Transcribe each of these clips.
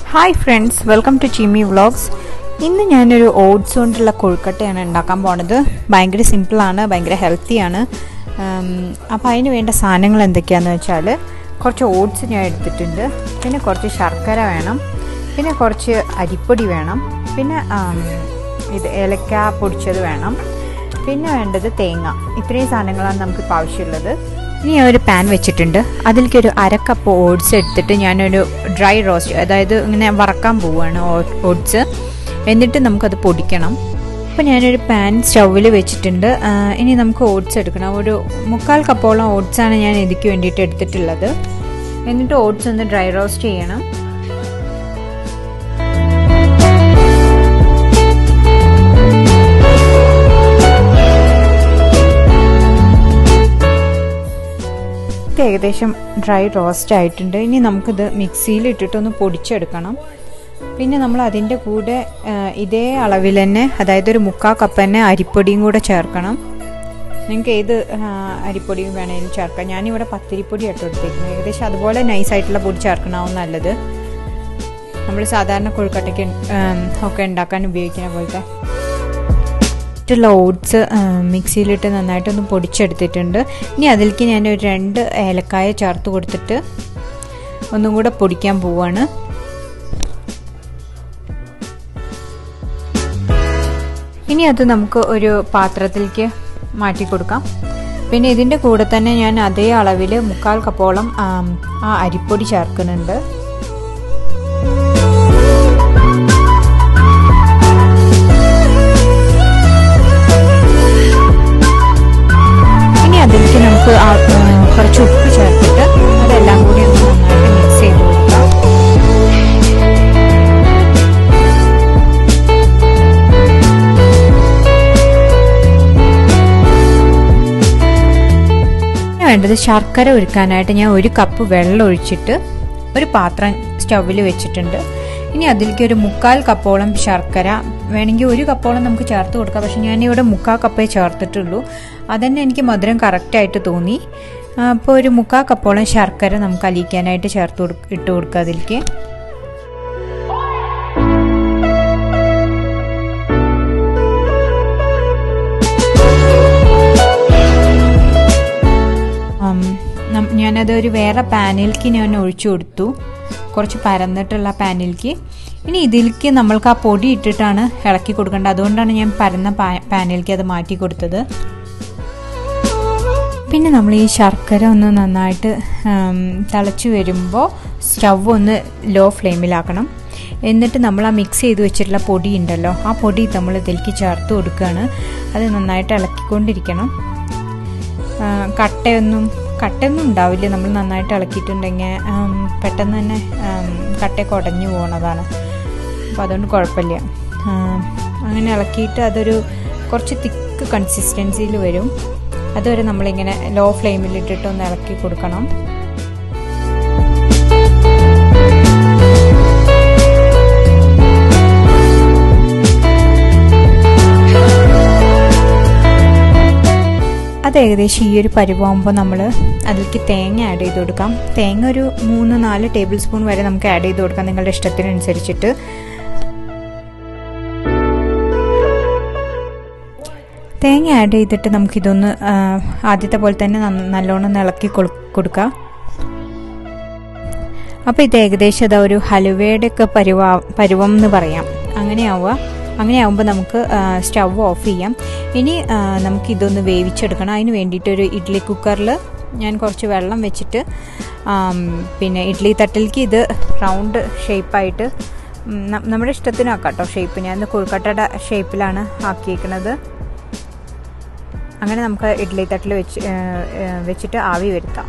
Hi friends, welcome to Chimmy Vlogs. ഇന്ന് ഞാനൊരു oats കൊണ്ടുള്ള കൊഴുക്കട്ടയാണ് ഉണ്ടാക്കാൻ പോകുന്നത്. ഭയങ്കര സിമ്പിളാണ്, ഭയങ്കര ഹെൽത്തിയാണ്. അപ്പോൾ അതിന് വേണ്ട സാധനങ്ങൾ എന്തൊക്കെയാണെന്ന് വെച്ചാൽ കുറച്ച് ഓട്സ് ഞാൻ എടുത്തിട്ടുണ്ട്, പിന്നെ കുറച്ച് ശർക്കര വേണം, പിന്നെ കുറച്ച് അരിപ്പൊടി വേണം, പിന്നെ ഇത് ഏലക്ക പൊടിച്ചത് വേണം, പിന്നെ വേണ്ടത് തേങ്ങ. ഇത്രയും സാധനങ്ങളാണ് നമുക്കിപ്പോൾ ആവശ്യമുള്ളത്. ഇനി ഞാൻ ഒരു പാൻ വെച്ചിട്ടുണ്ട്, അതിലേക്ക് ഒരു അര കപ്പ് ഓട്സ് എടുത്തിട്ട് ഞാനൊരു ഡ്രൈ റോസ്റ്റ്, അതായത് ഇങ്ങനെ വറക്കാൻ പോവുകയാണ് ഓട്സ്. എന്നിട്ട് നമുക്കത് പൊടിക്കണം. അപ്പോൾ ഞാനൊരു പാൻ സ്റ്റൗവിൽ വെച്ചിട്ടുണ്ട്. ഇനി നമുക്ക് ഓട്സ് എടുക്കണം. ഒരു 3/4 കപ്പോളം ഓട്സാണ് ഞാൻ ഇതിക്ക് വേണ്ടിയിട്ട് എടുത്തിട്ടുള്ളത്. എന്നിട്ട് ഓട്സ് ഒന്ന് ഡ്രൈ റോസ്റ്റ് ചെയ്യണം. ഏകദേശം ഡ്രൈ റോസ്റ്റ് ആയിട്ടുണ്ട്. ഇനി നമുക്കിത് മിക്സിയിൽ ഇട്ടിട്ടൊന്ന് പൊടിച്ചെടുക്കണം. പിന്നെ നമ്മൾ അതിൻ്റെ കൂടെ ഇതേ അളവിൽ തന്നെ, അതായത് ഒരു 3/4 കപ്പ് തന്നെ അരിപ്പൊടിയും കൂടെ ചേർക്കണം. നിങ്ങൾക്ക് ഏത് അരിപ്പൊടിയും വേണമെങ്കിലും ചേർക്കാം. ഞാനിവിടെ പത്തിരിപ്പൊടി ആയിട്ട് എടുത്തേക്കുന്നത്. ഏകദേശം അതുപോലെ നൈസായിട്ടുള്ള പൊടി ചേർക്കണമാവും നല്ലത്. നമ്മൾ സാധാരണ കൊഴുക്കട്ടയ്ക്ക് ഒക്കെ ഉണ്ടാക്കാൻ ഉപയോഗിക്കുന്ന പോലത്തെ ഓട്സ് മിക്സിയിലിട്ട് നന്നായിട്ടൊന്ന് പൊടിച്ചെടുത്തിട്ടുണ്ട്. ഇനി അതിലേക്ക് ഞാൻ ഒരു 2 ഏലക്കായ ചേർത്ത് കൊടുത്തിട്ട് ഒന്നും കൂടെ പൊടിക്കാൻ പോവാണ്. ഇനി അത് നമുക്ക് ഒരു പാത്രത്തിലേക്ക് മാറ്റി കൊടുക്കാം. പിന്നെ ഇതിൻ്റെ കൂടെ തന്നെ ഞാൻ അതേ അളവിൽ 3/4 കപ്പോളം ആ അരിപ്പൊടി ചേർക്കുന്നുണ്ട്. അതിലേക്ക് നമുക്ക് കുറച്ച് ഉപ്പ് ചേർത്തിട്ട് അതെല്ലാം കൂടി ഒന്ന് നന്നായിട്ട് മിക്സ് ചെയ്ത് കൊടുക്കാം. വേണ്ടത് ശർക്കര ഉരുക്കാനായിട്ട് ഞാൻ 1 കപ്പ് വെള്ളം ഒഴിച്ചിട്ട് ഒരു പാത്രം സ്റ്റൗവിൽ വെച്ചിട്ടുണ്ട്. ഇനി അതിലേക്ക് ഒരു 3/4 കപ്പോളം ശർക്കര, വേണമെങ്കിൽ 1 കപ്പോളം നമുക്ക് ചേർത്ത് കൊടുക്കാം. പക്ഷെ ഞാനിവിടെ 3/4 കപ്പേ ചേർത്തിട്ടുള്ളൂ. അതന്നെ എനിക്ക് മധുരം കറക്റ്റായിട്ട് തോന്നി. അപ്പോൾ ഒരു 3/4 കപ്പോളം ശർക്കര നമുക്ക് അലിയിക്കാനായിട്ട് ഇട്ട് കൊടുക്കുക അതിലേക്ക്. ഞാനതൊരു വേറെ പാനിലേക്ക് ഞാൻ ഒഴിച്ചു കൊടുത്തു, കുറച്ച് പരന്നിട്ടുള്ള പാനിലേക്ക്. ഇനി ഇതിലേക്ക് നമ്മൾക്ക് ആ പൊടി ഇട്ടിട്ടാണ് ഇളക്കി കൊടുക്കേണ്ടത്. അതുകൊണ്ടാണ് ഞാൻ പരന്ന പാനിലേക്ക് അത് മാറ്റി കൊടുത്തത്. പിന്നെ നമ്മൾ ഈ ശർക്കര ഒന്ന് നന്നായിട്ട് തിളച്ച് വരുമ്പോൾ സ്റ്റവ് ഒന്ന് ലോ ഫ്ലെയിമിലാക്കണം. എന്നിട്ട് നമ്മൾ ആ മിക്സ് ചെയ്ത് വെച്ചിട്ടുള്ള പൊടി ഉണ്ടല്ലോ, ആ പൊടി നമ്മൾ ഇതിലേക്ക് ചേർത്ത് കൊടുക്കുകയാണ്. അത് നന്നായിട്ട് ഇളക്കിക്കൊണ്ടിരിക്കണം. കട്ടയൊന്നും ഉണ്ടാവില്ല. നമ്മൾ നന്നായിട്ട് ഇളക്കിയിട്ടുണ്ടെങ്കിൽ പെട്ടെന്ന് തന്നെ കട്ടയൊക്കെ ഉടഞ്ഞു പോകുന്നതാണ്. അപ്പോൾ അതുകൊണ്ട് കുഴപ്പമില്ല. അങ്ങനെ ഇളക്കിയിട്ട് അതൊരു കുറച്ച് തിക്ക് കൺസിസ്റ്റൻസിയിൽ വരും. അതുവരെ നമ്മളിങ്ങനെ ലോ ഫ്ലെയിമിലിട്ടിട്ട് ഒന്ന് ഇളക്കി കൊടുക്കണം. അത് ഏകദേശം ഈ ഒരു പരുവാകുമ്പോൾ നമ്മൾ അതിലേക്ക് തേങ്ങ ആഡ് ചെയ്ത് കൊടുക്കാം. തേങ്ങ ഒരു 3-4 ടേബിൾ സ്പൂൺ വരെ നമുക്ക് ആഡ് ചെയ്ത് കൊടുക്കാം, നിങ്ങളുടെ ഇഷ്ടത്തിനനുസരിച്ചിട്ട്. തേങ്ങ ആഡ് ചെയ്തിട്ട് നമുക്കിതൊന്ന് ആദ്യത്തെ പോലെ തന്നെ നല്ലോണം ഇളക്കി കൊടുക്കാം. അപ്പോൾ ഇത് ഏകദേശം അതാ ഒരു ഹലുവയുടെ ഒക്കെ പരുവം എന്ന് പറയാം. അങ്ങനെയാവുമ്പോൾ നമുക്ക് സ്റ്റവ് ഓഫ് ചെയ്യാം. ഇനി നമുക്കിതൊന്ന് വേവിച്ചെടുക്കണം. അതിന് വേണ്ടിയിട്ട് ഒരു ഇഡ്ഡലി കുക്കറിൽ ഞാൻ കുറച്ച് വെള്ളം വെച്ചിട്ട് പിന്നെ ഇഡ്ഡലി തട്ടിലേക്ക് ഇത് റൗണ്ട് ഷേപ്പായിട്ട് നമ്മുടെ ഇഷ്ടത്തിനാക്കാം കേട്ടോ ഷേപ്പ്. ഞാൻ കൊഴുക്കട്ടയുടെ ഷേപ്പിലാണ് ആക്കിയേക്കുന്നത്. അങ്ങനെ നമുക്ക് ഇഡ്ഡലി തട്ടിൽ വെച്ചിട്ട് ആവി വരുത്താം.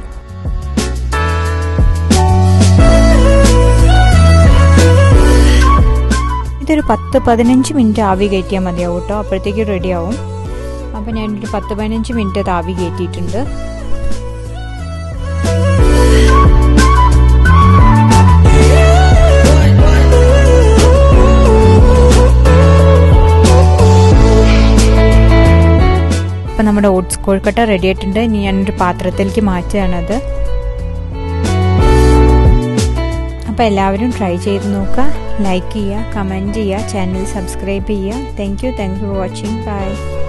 ഇതൊരു 10-15 മിനിറ്റ് ആവി കയറ്റിയാൽ മതിയാവും കേട്ടോ, അപ്പോഴത്തേക്ക് റെഡിയാവും. അപ്പോൾ ഞാനൊരു 10-15 മിനിറ്റ് അത് ആവി കയറ്റിയിട്ടുണ്ട്. അപ്പോൾ നമ്മുടെ ഓട്സ് കൊഴുക്കട്ട റെഡി ആയിട്ടുണ്ട്. ഇനി ഞാനൊരു പാത്രത്തിലേക്ക് മാറ്റുകയാണത്. അപ്പോൾ എല്ലാവരും ട്രൈ ചെയ്ത് നോക്കുക, ലൈക്ക് ചെയ്യുക, കമൻറ്റ് ചെയ്യുക, ചാനൽ സബ്സ്ക്രൈബ് ചെയ്യുക. Thank you for watching. By.